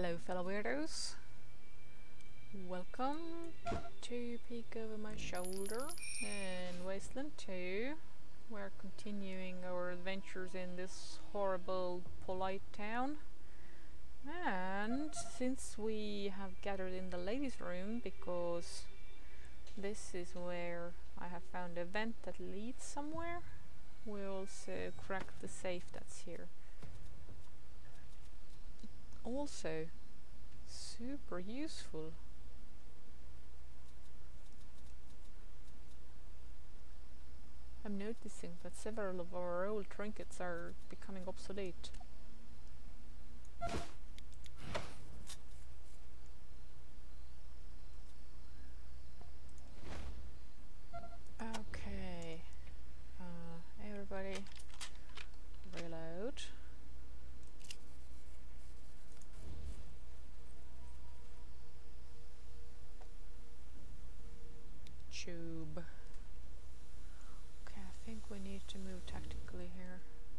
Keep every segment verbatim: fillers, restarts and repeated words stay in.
Hello fellow weirdos, welcome to Peek Over My Shoulder in Wasteland two. We're continuing our adventures in this horrible polite town, and since we have gathered in the ladies' room because this is where I have found a vent that leads somewhere, we'll also crack the safe that's here. Also super useful. I'm noticing that several of our old trinkets are becoming obsolete. Okay, uh, everybody reload. Tube. Okay, I think we need to move tactically here.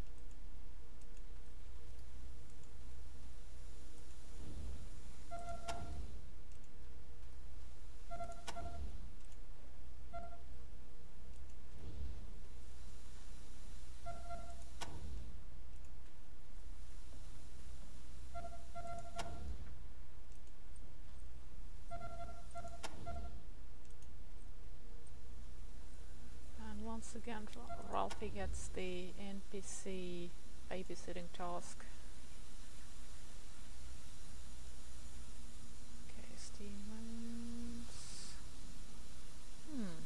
Once again, Ralphie gets the N P C babysitting task. Okay, steam runs. Hmm.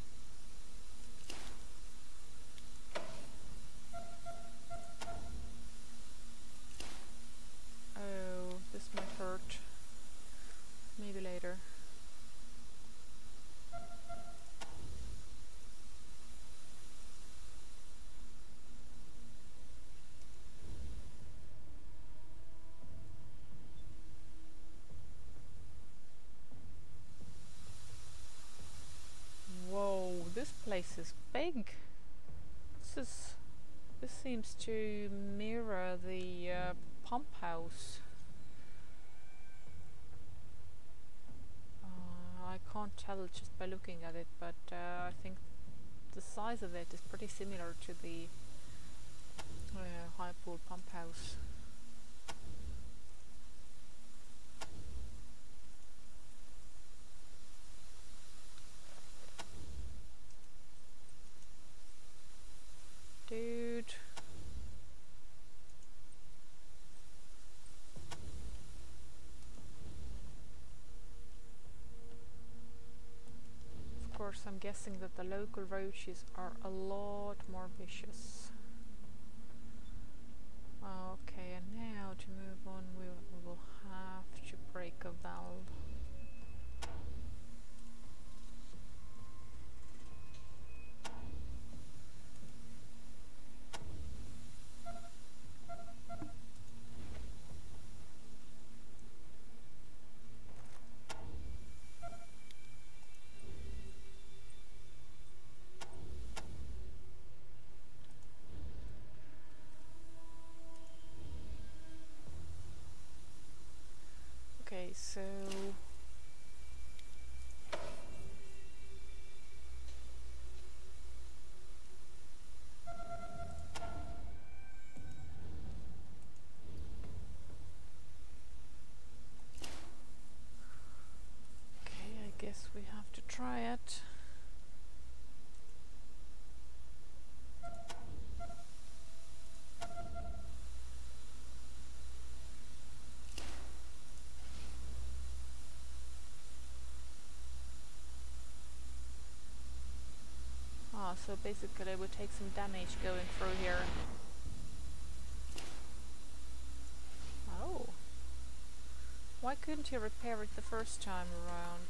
Oh, this might hurt. Maybe later. This place is big. This is. This seems to mirror the uh, pump house. Uh, I can't tell just by looking at it, but uh, I think the size of it is pretty similar to the uh, high pool pump house. Dude. Of course, I'm guessing that the local roaches are a lot more vicious. Okay, and now to move on, we will have to break a valve. Okay, so okay, I guess we have to try it. So basically it would take some damage going through here. Oh. Why couldn't you repair it the first time around?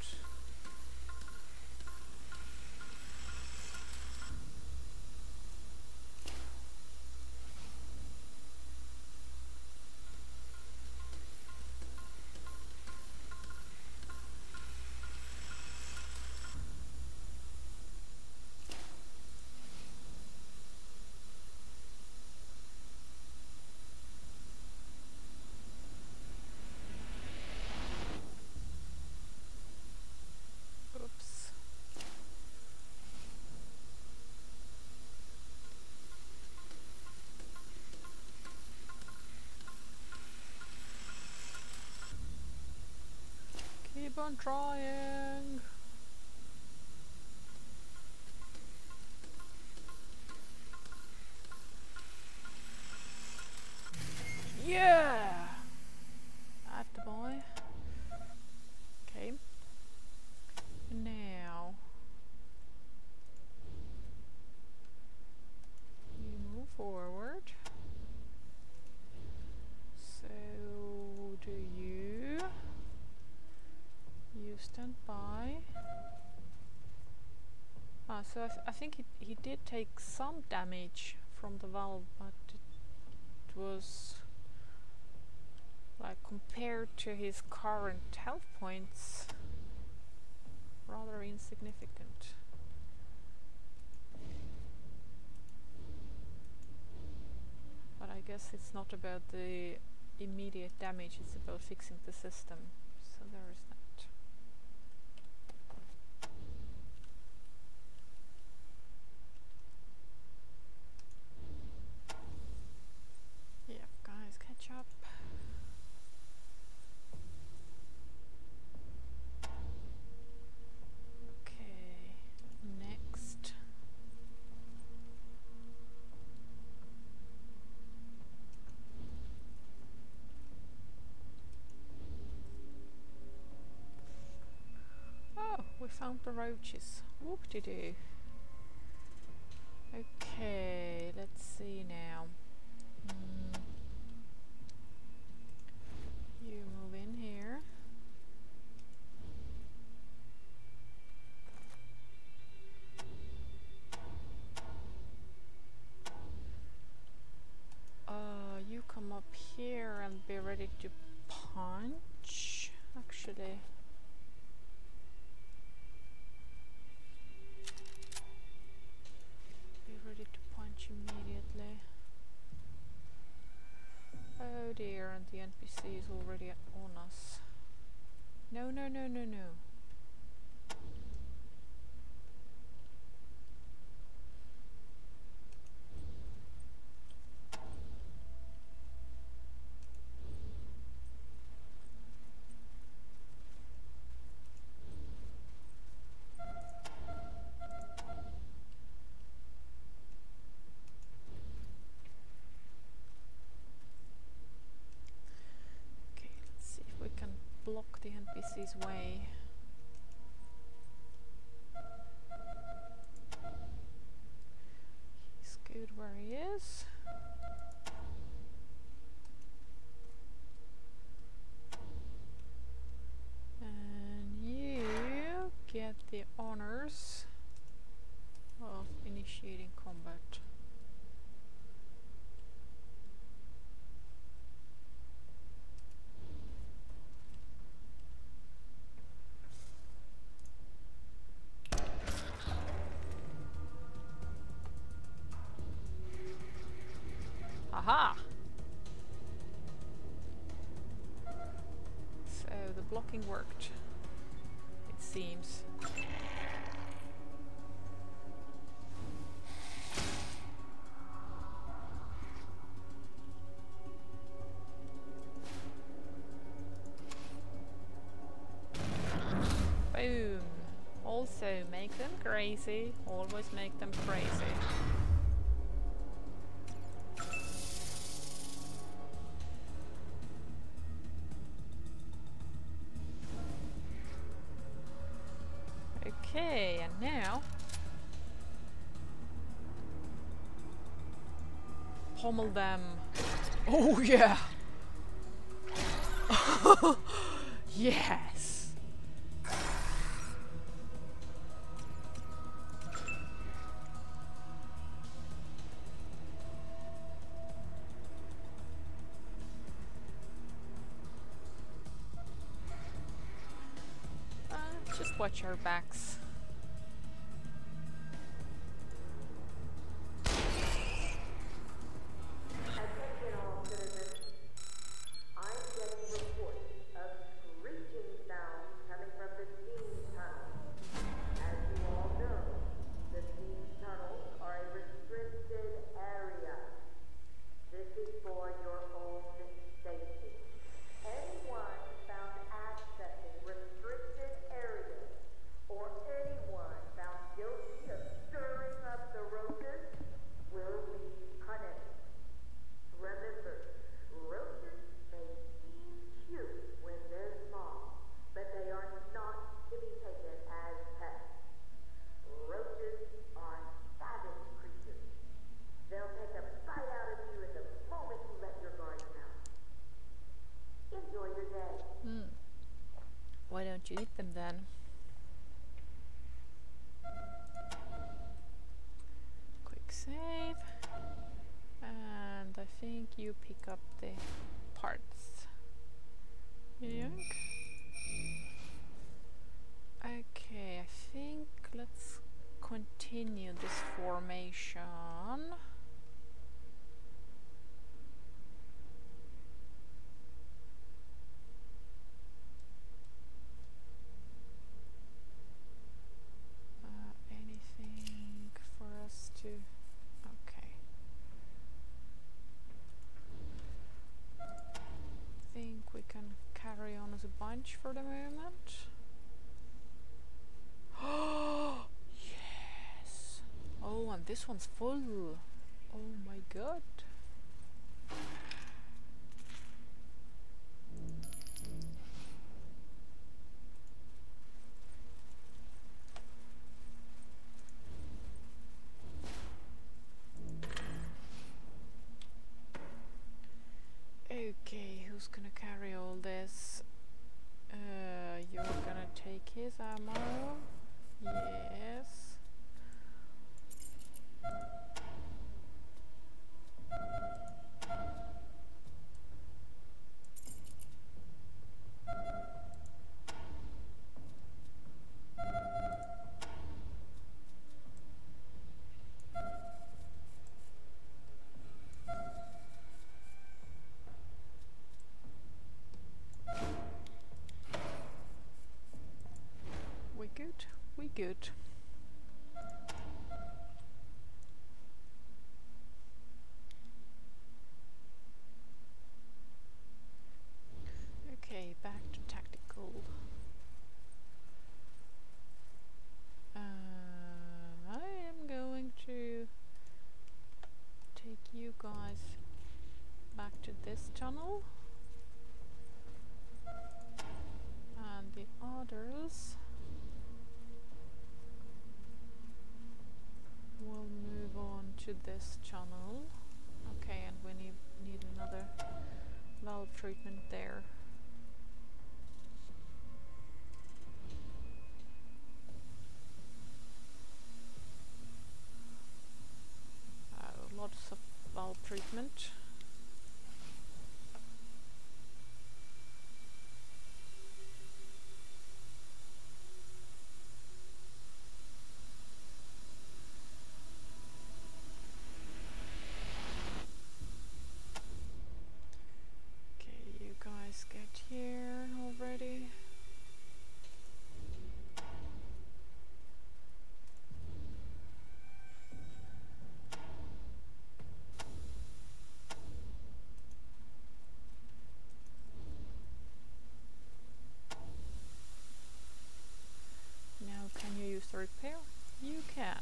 on trying. Yeah! At the boy. Okay. Now you move forward. So do you. You stand by. Ah, so I, th I think he, he did take some damage from the valve, but it, it was like compared to his current health points rather insignificant. But I guess it's not about the immediate damage, it's about fixing the system. So there is that. Yeah, guys, catch up. Okay, next. Oh, we found the roaches. Whoop-de-doo. Okay, let's see now. Mm. You move in here. Uh, you come up here and be ready to punch. Actually, be ready to punch immediately. Oh dear, and the N P C is already on us. No, no, no, no, no. Okay, let's see if we can block the N P C's way. He's good where he is. And you get the honors of initiating combat. Aha! So the blocking worked, it seems. Boom! Also make them crazy, always make them crazy. Okay, and now pommel them. Oh yeah! Yes! Uh, just watch our backs. Anyone found accessing restricted meet them then. Quick save. And I think you pick up the parts. Yoink. Okay, I think let's continue this formation. Uh, anything for us to... Okay. Think we can carry on as a bunch for the moment. Oh yes! Oh, and this one's full. Oh my god. Okay, who's gonna carry all this? Uh, you're gonna take his ammo. Yes. We good? We good. Okay, back to tactical. Uh, I am going to take you guys back to this tunnel. And the others will move on to this channel. Okay, and we need, need another valve treatment there. Uh, lots of valve treatment. Get here already. Now can you use the repair? You can.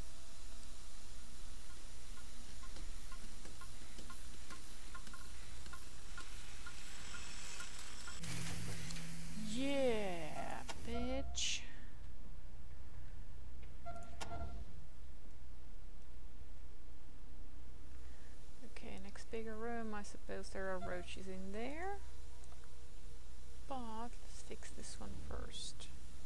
Yeah, bitch. Okay, next bigger room. I suppose there are roaches in there. But let's fix this one first.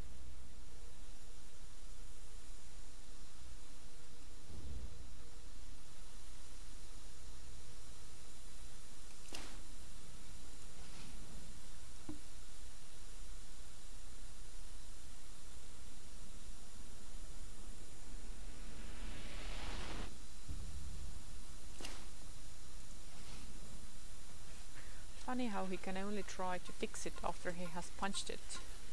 Funny how he can only try to fix it after he has punched it.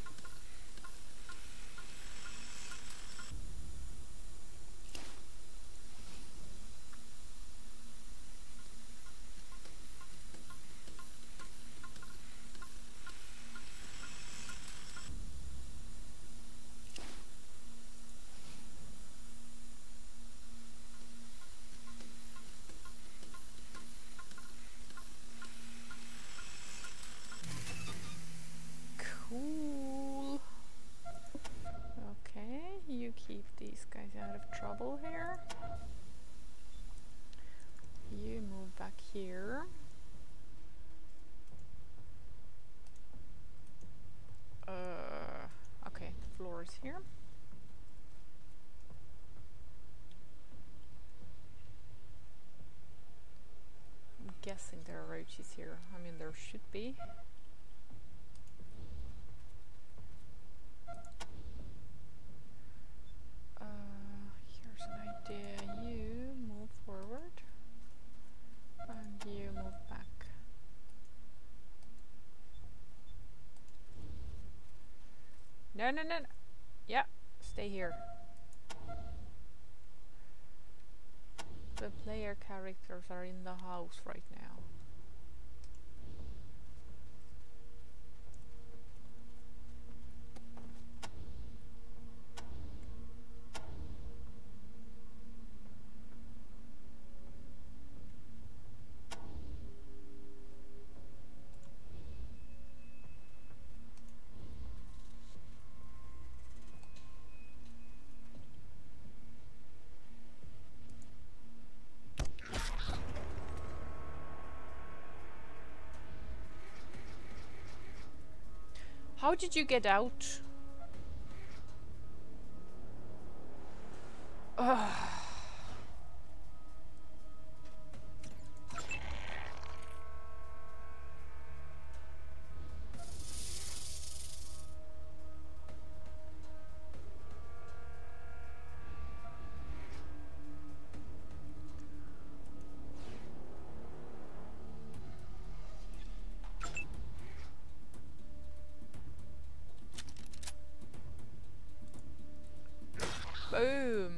Cool. Okay, you keep these guys out of trouble here. You move back here. Uh, roaches here. I mean, there should be. Uh, here's an idea. You move forward. And you move back. No, no, no, no. Yeah, stay here. The player characters are in the house right now. How did you get out? Ugh. Boom.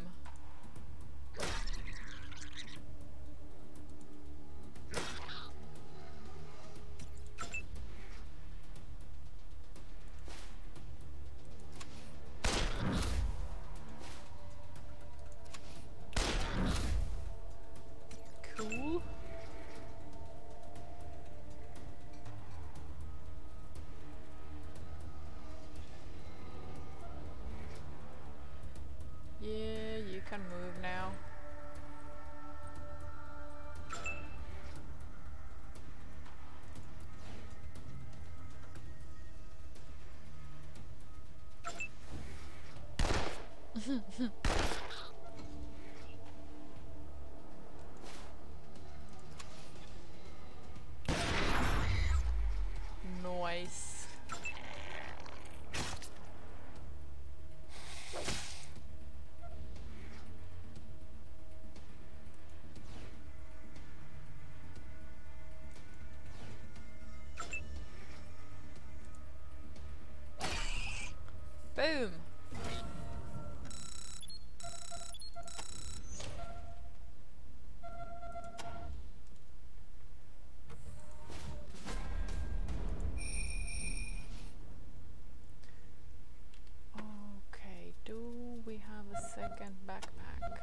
Cool. Yeah, you can move now. Nice. Boom. Okay, do we have a second backpack?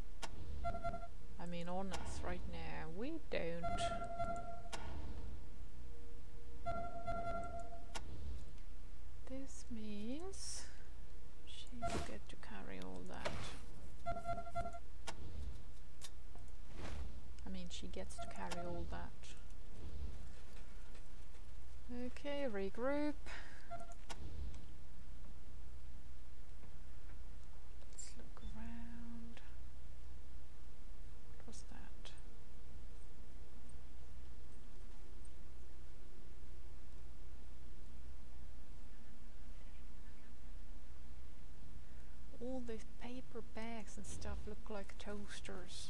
I mean, on us right now. We don't. This means she's got to carry all that. I mean, she gets to carry all that. Okay, regroup. Let's look around. What was that? All these paper bags and stuff look like toasters.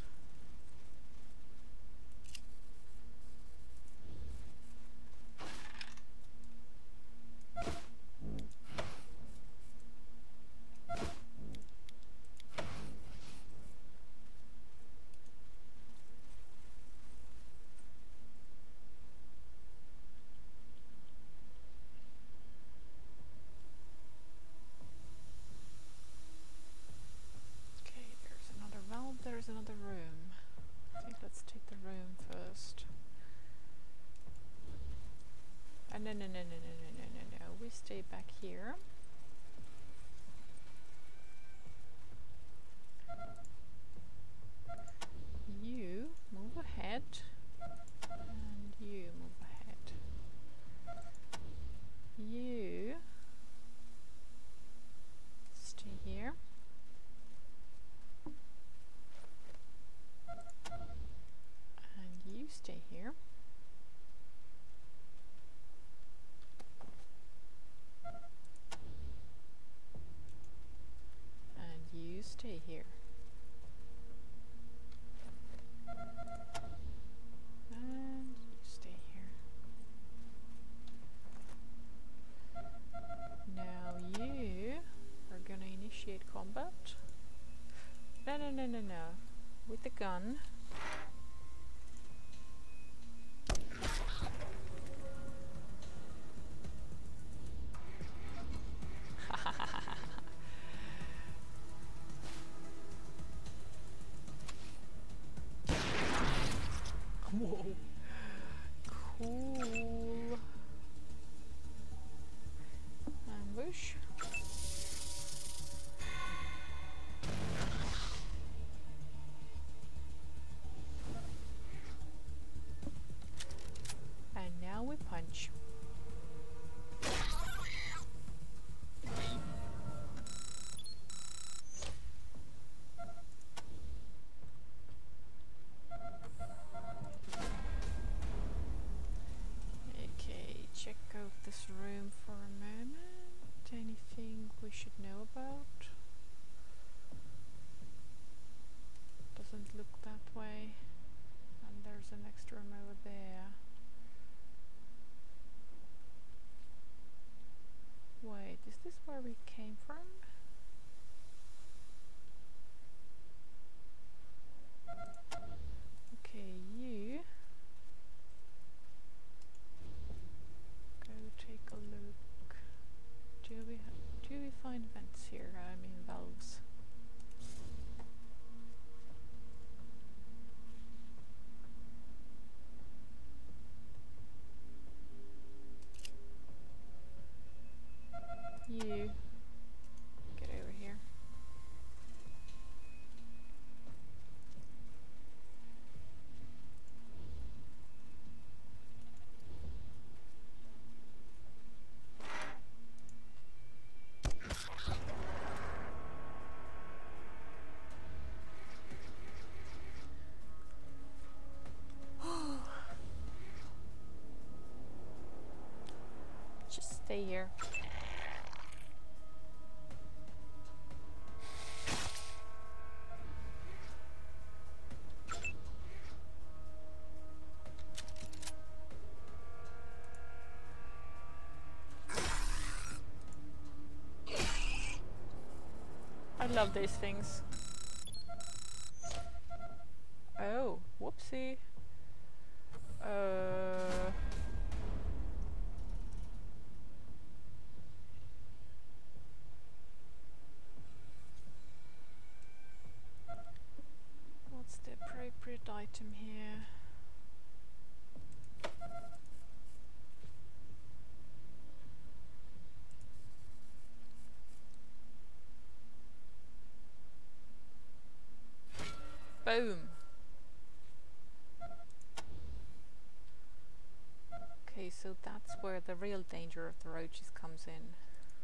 There's another room. I think let's take the room first. Uh, no, no, no, no, no, no, no, no, no. We stay back here. You move ahead. And you move ahead. You stay here. You stay here. No, with the gun. Whoa. Cool. Ambush. And now we punch. Okay, check out this room for a moment. Anything we should know about? Doesn't look that way. And there's an extra room over there. Wait, is this where we came from? Okay, you go take a look. Do we ha do we find vents here? I mean valves. You get over here. Just stay here. I love these things. Oh, whoopsie. Uh... What's the appropriate item here? Boom! Okay, so that's where the real danger of the roaches comes in.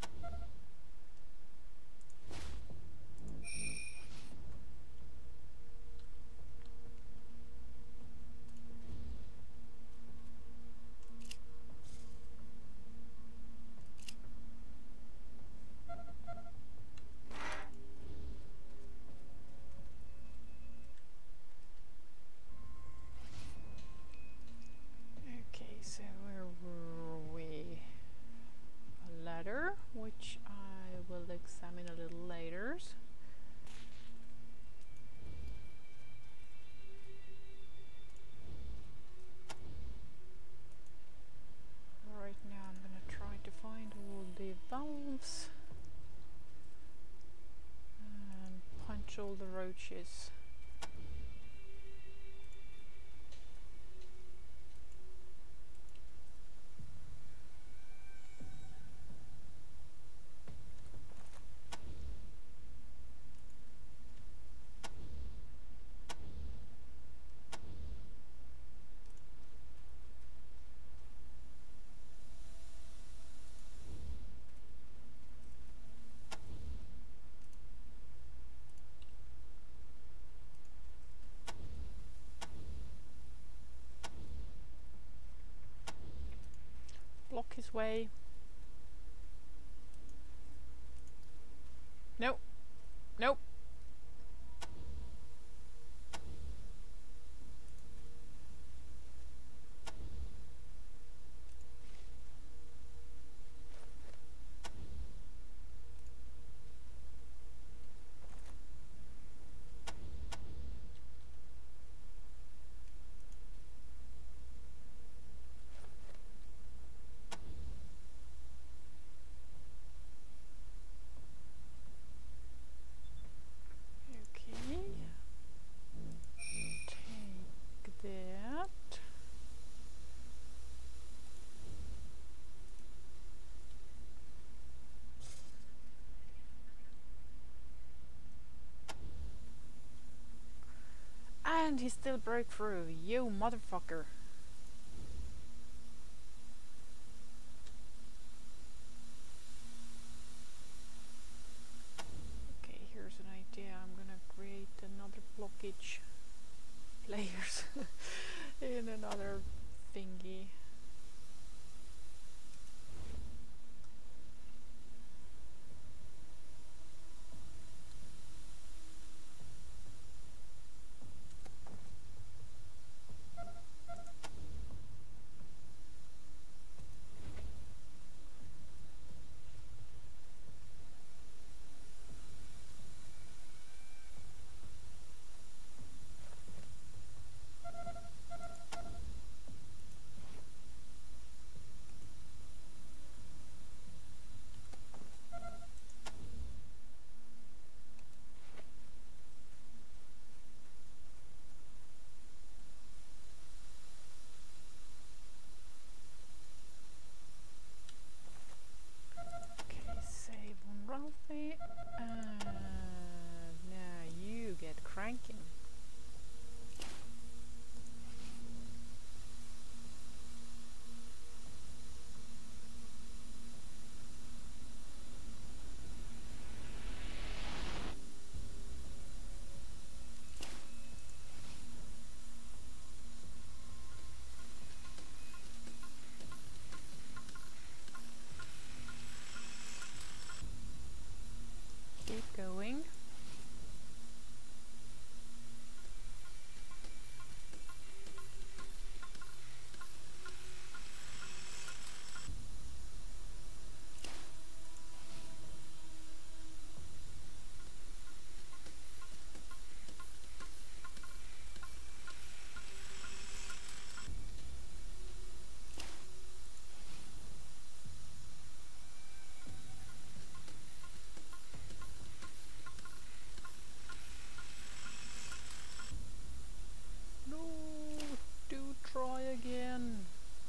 Which I will examine a little later. Right now I'm gonna try to find all the valves and punch all the roaches. Block his way. Nope. Nope. And he still broke through. You motherfucker. Okay, here's an idea. I'm gonna create another blockage layers in another thingy. Ralphie, and now you get cranking. Keep going. Try again.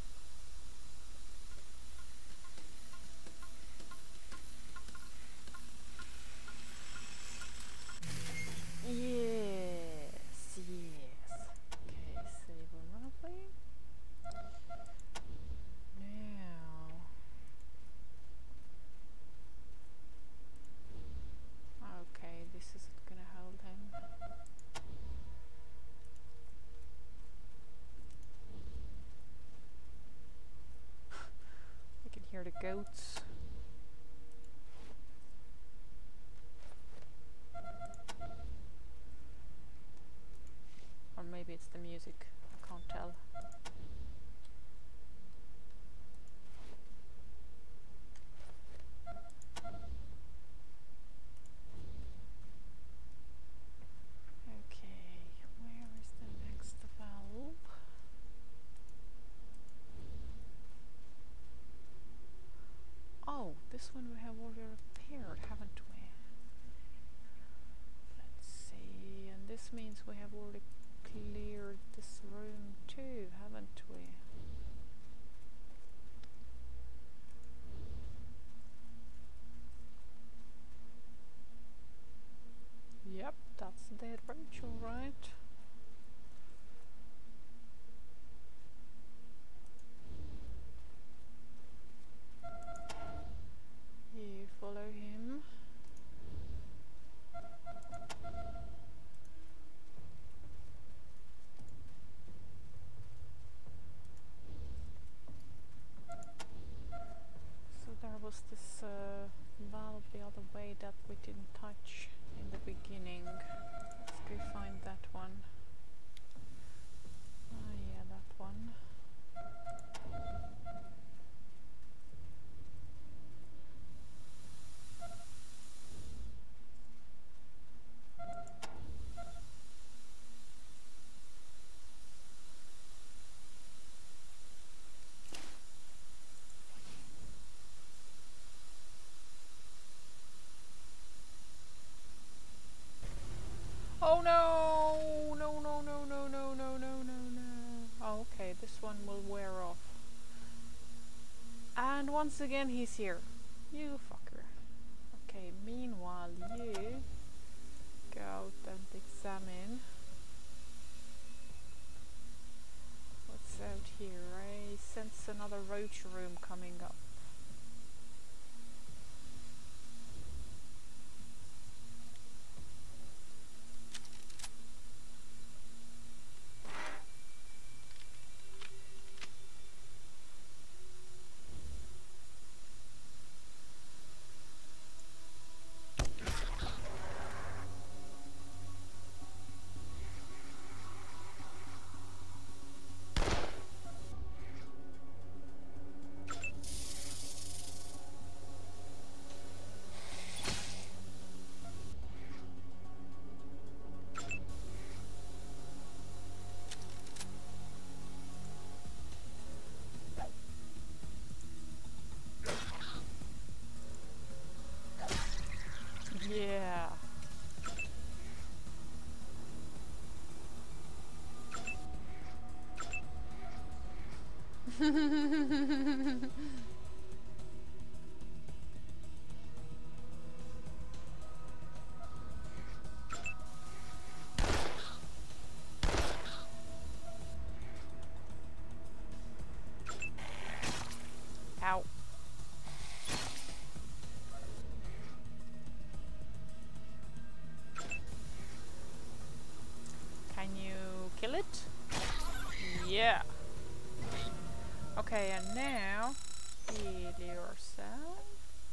Yes, yes. Okay, save Ralphie. Now. Okay, this isn't gonna hold him. I can hear the goats. Or maybe it's the music. I can't tell. Okay, where is the next valve? Oh, this one we have already repaired, haven't we? Let's see, and this means we have already cleared this room too, haven't we? Yep, that's the dead roach, alright. You follow him. So there was this uh, valve the other way that we didn't touch in the beginning. Let's go find that one. Ah, yeah, that one. Oh no! No, no, no, no, no, no, no, no, no. Oh, okay, this one will wear off. And once again he's here. You fucker. Okay, meanwhile you go out and examine. out here? I sense another roach room coming up. Yeah. Ow. Can you kill it? Yeah. Okay, and now heal yourself.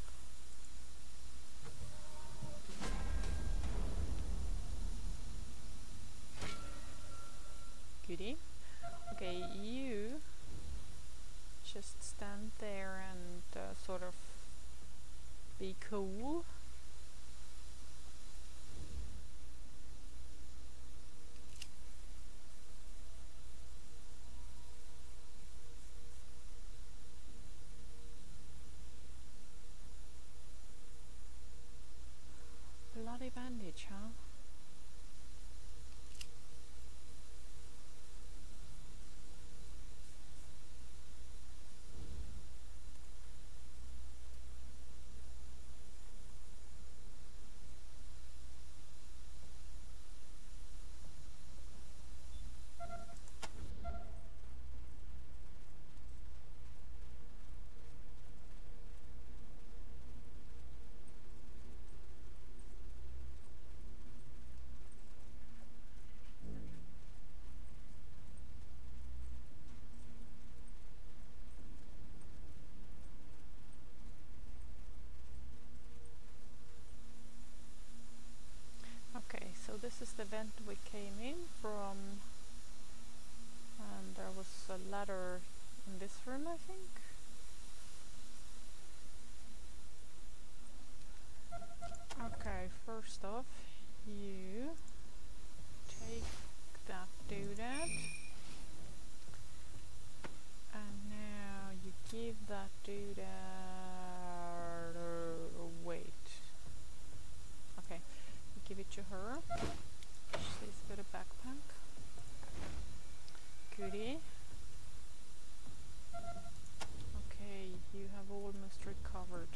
Goodie. Okay, you just stand there and uh, sort of be cool. Bloody bandage, huh? Okay, so this is the vent we came in from, and there was a ladder in this room, I think. Okay, first off, you take that doodad, and now you give that doodad uh, wait. Okay, you give it to her. She's got a backpack. Goodie. Okay, you have almost recovered.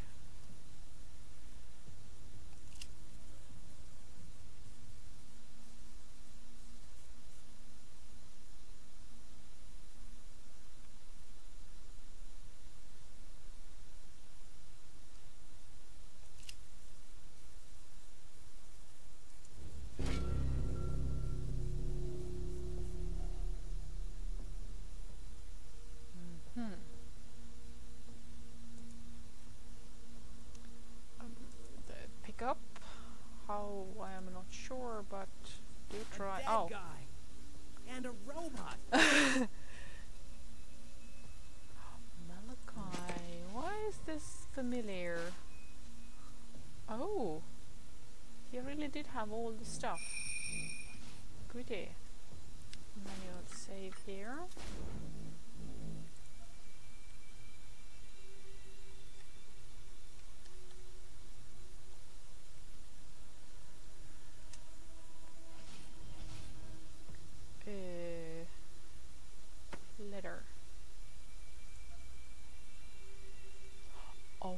Up? How? I am not sure, but do try. A dead oh, guy and a robot. Malachi, why is this familiar? Oh, he really did have all the stuff. Goodie. Manual save here. Letter. Oh.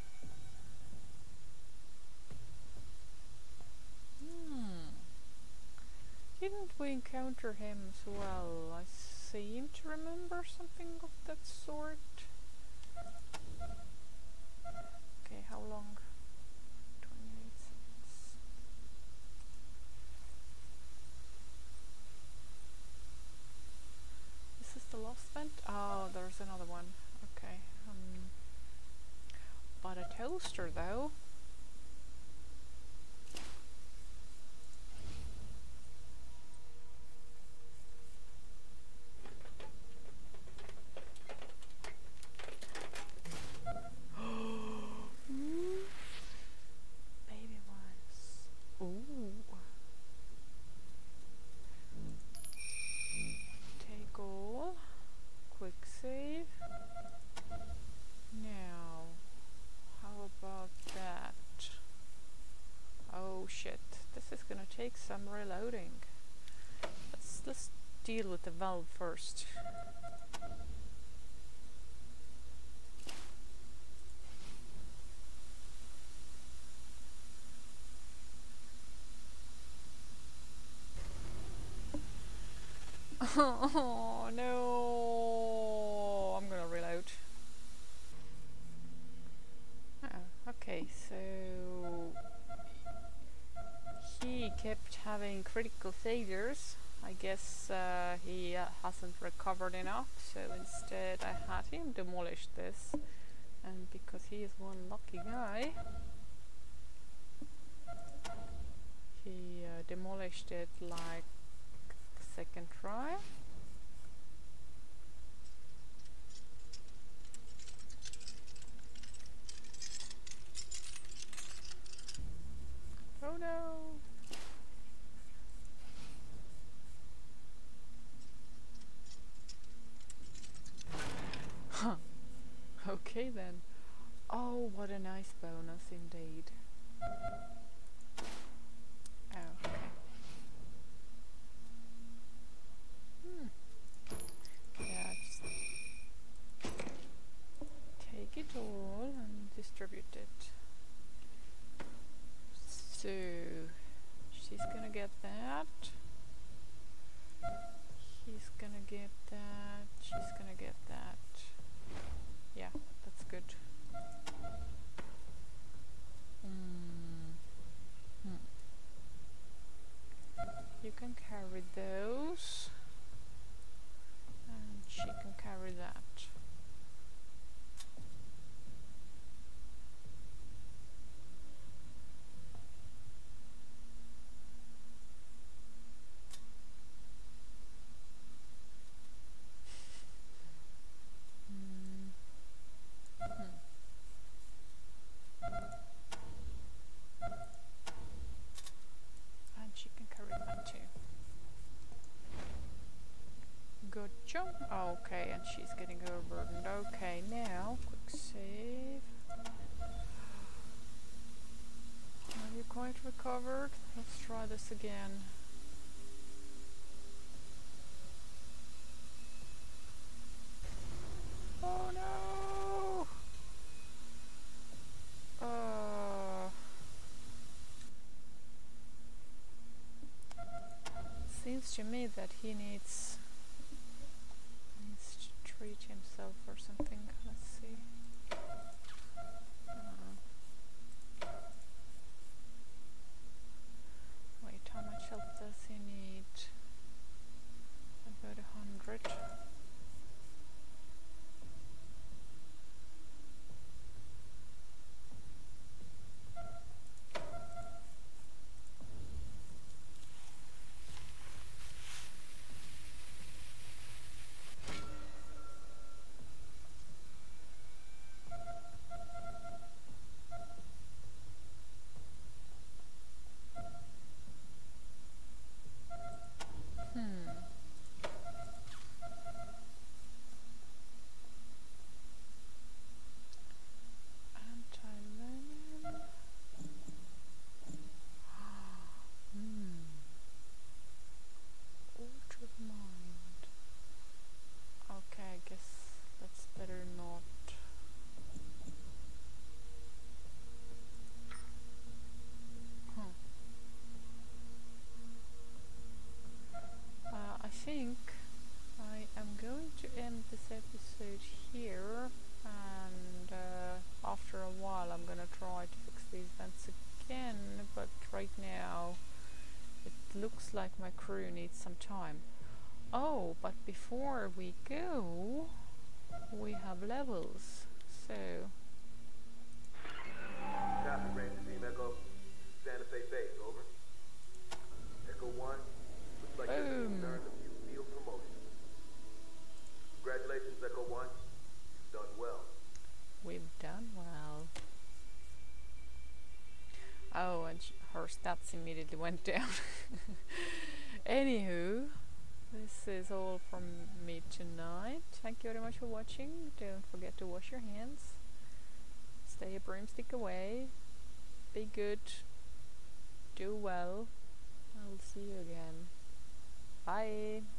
Hmm. encounter him as well. I seem to remember something of that sort. Okay, how long? twenty-eight seconds. This is the last vent? Oh, there's another one. Okay. Um, but a toaster though. Baby ones. Ooh. Take all. Quick save. Now, how about that? Oh shit, this is gonna take some reloading. Let's, let's deal with the valve first. Oh no! I'm gonna reload. Oh, okay, so he kept having critical failures. I guess uh, he uh, hasn't recovered enough, so instead I had him demolish this. And because he is one lucky guy, he uh, demolished it like second try. Oh no! Huh. Okay then. Oh, what a nice bonus indeed. Oh, okay. Hmm. Yeah, just take it all and distribute it. So she's gonna get that. He's gonna get that. She's gonna get that. Yeah, that's good. Mm. Hmm. You can carry those. And she can carry that. Mm. Hmm. And she can carry that too. Good job. Oh, okay, and she's getting overburdened. Okay, now quick save. Are you quite recovered? Let's try this again. Oh no! Uh, seems to me that he needs needs to treat himself or something. Let's see. Uh, wait, how much help does he need? About a hundred. crew needs some time. Oh, but before we go, we have levels. So Copy, Ranger Team Echo. Santa Fe base, over. Echo one. Looks like this team's earned a few field promotions. Congratulations, Echo one. You've done well. we've done well. Oh, and sh her stats immediately went down. Anywho, this is all from me tonight. Thank you very much for watching. Don't forget to wash your hands. Stay a broomstick away. Be good. Do well. I'll see you again. Bye.